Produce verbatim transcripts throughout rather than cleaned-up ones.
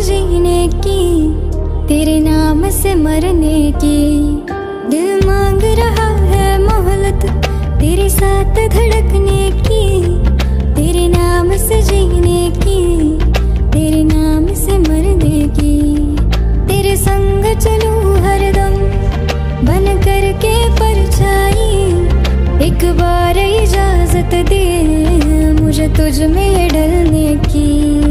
जीने की, तेरे नाम से मरने की। दिल मांग रहा है मोहलत तेरे साथ धड़कने की, तेरे नाम से जीने की, तेरे नाम से मरने की। तेरे संग चलूं हरदम बन कर के परछाई, एक बार इजाजत दे मुझे तुझ में ढलने की।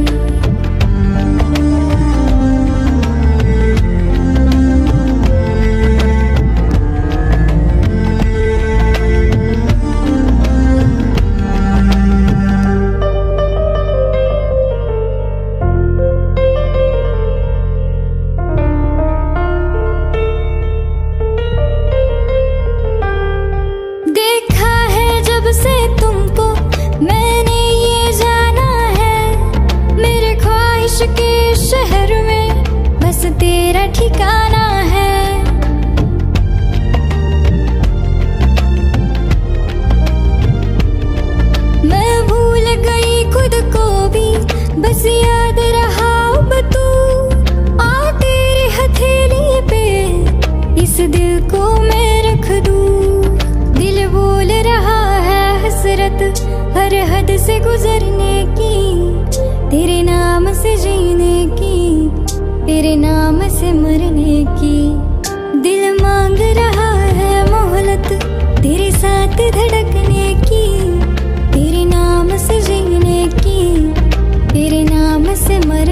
तेरा ठिकाना है मैं भूल गई खुद को भी, बस याद रहा अब तू। आ तेरी हथेली पे इस दिल को मैं रख दूं। दिल बोल रहा है हसरत हर हद से गुजरने की, तेरे नाम से जीने की, तेरे नाम से मरने की। दिल मांग रहा है मोहलत तेरे साथ धड़कने की, तेरे नाम से जीने की, तेरे नाम से मरने की।